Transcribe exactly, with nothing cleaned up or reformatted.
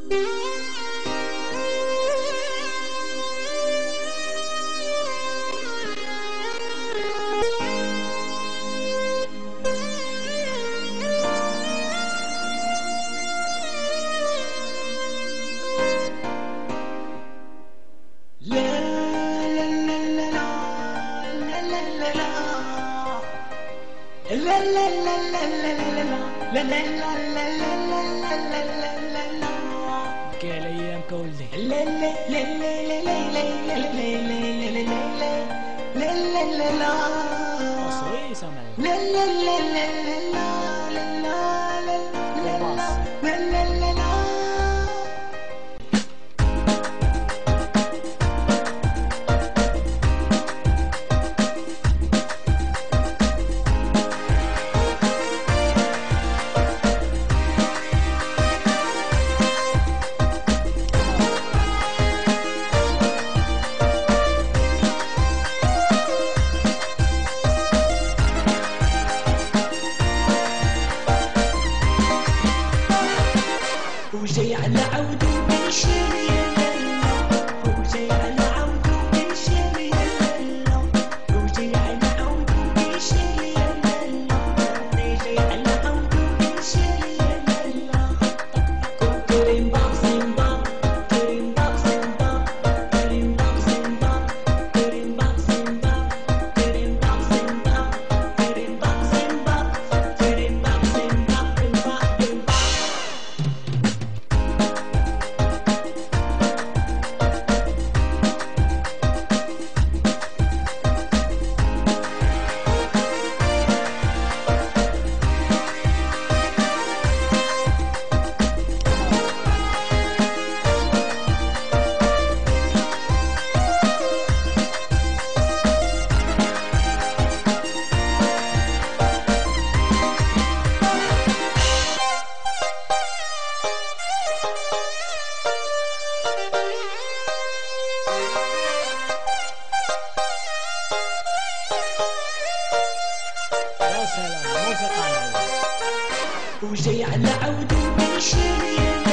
كاع الايام كولدي سويسه وجاي على عودو من شرية وجاي على عودو من شرية وجاي على عودو من شرية جاي على عودو من شرية كريم باب زنبا كريم باب زنبا كريم باب زنبا كريم باب زنبا كريم باب زنبا كريم باب زنبا كريم باب زنبا يا سلام موسيقى وجاي على عودو من شرية